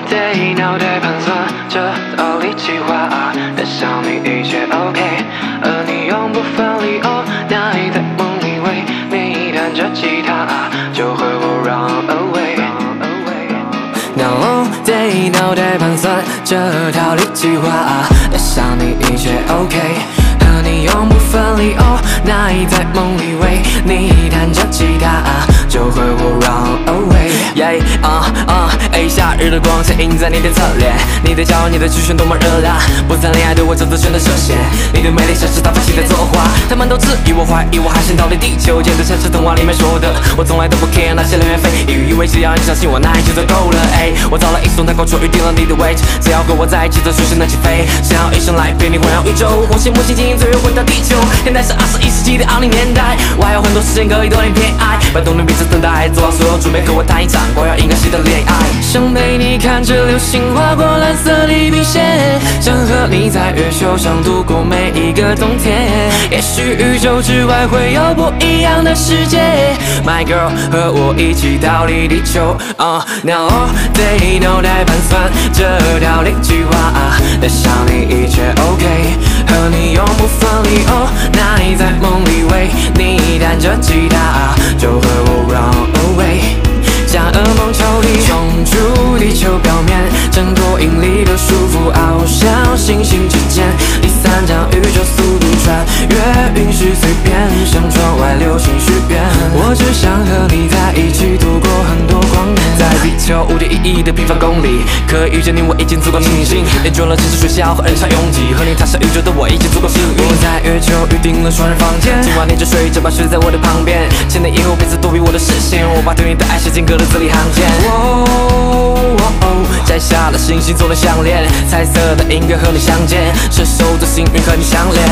对，脑袋盘算着逃离计划，但想你一切 OK， 而你永不分离。那你在梦里为你弹着吉他，就和我 run away。No， 对，脑袋盘算着逃离计划，但想你一切 OK， 和你永不分离。那你在梦里为你弹着吉他，就和我 run away。夏日的光线映在你的侧脸，你的骄傲，你的曲线多么热辣，不谈恋爱对我叫做真的涉嫌。你的美丽像是大风期待作画，他们都质疑我，怀疑我还想逃离地球，简直像是童话里面说的。我从来都不 care 那些流言蜚语，以为只要你相信我，那一切就够了。我造了一艘太空船，预定了你的位置，只要和我在一起，这随时能起飞。想要一生来陪你环绕宇宙，火星、木星、金星，最后回到地球。现在是21世纪的20年代，我还有很多时间可以多点偏爱，拜托你别再等待，做好所有准备，和我谈一场光耀银河系的恋爱。想陪你看着流星划过蓝色地平线，想和你在月球上度过每一个冬天。也许宇宙之外会有不一样的世界 ，My girl， 和我一起逃离地球。Now， 对，脑袋盘算着逃离计划，但想你一切 OK， 和你永不分离。那你在梦里为你弹着吉他，就和我 run away。将噩梦抽离，冲出地球表面，挣脱引力的束缚，翱翔星星之间。第三张宇宙速度穿越陨石碎片，向窗外流星许愿。我只想和你在一起度过很多光年，在地球无敌意义的平方公里，可以遇见你我已经足够庆幸。研究了城市学校和人潮拥挤，和你踏上宇宙的我已经足够幸运。我在月球预定了双人房间，今晚你就睡着吧，睡在我的旁边。千年以后别再躲避我的视线，我把对你的爱写进歌的字里行间。摘下了星星做的项链，彩色的音乐和你相见，射手座幸运和你相连。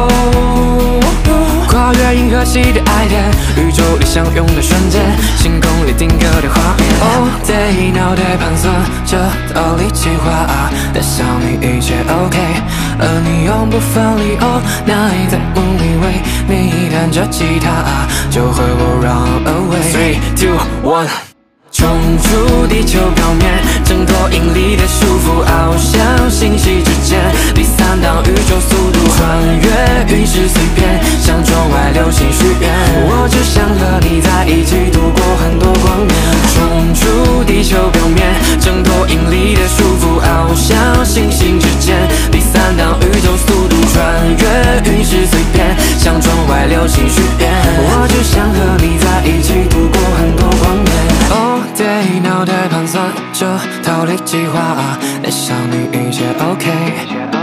跨越银河系的爱恋，宇宙里相拥的瞬间，星空里定格的画面。对，脑袋盘算着逃离计划，但想你一切 OK， 而你永不分离。那你在梦里为你弹着吉他，就和我 run away。3、2、1。冲出地球表面，挣脱引力的束缚，翱翔星系之间。第三档宇宙速度，穿越陨石碎片，向窗外流星许愿。我只想和你在一起度过很多光年。冲出地球表面，挣脱引力的束缚，翱翔星星之间。第三档宇宙速度，穿越陨石碎片，向窗外流星许愿。我只想和你在一起度过很多光年。对，脑袋盘算着逃离计划，但想你一切 OK。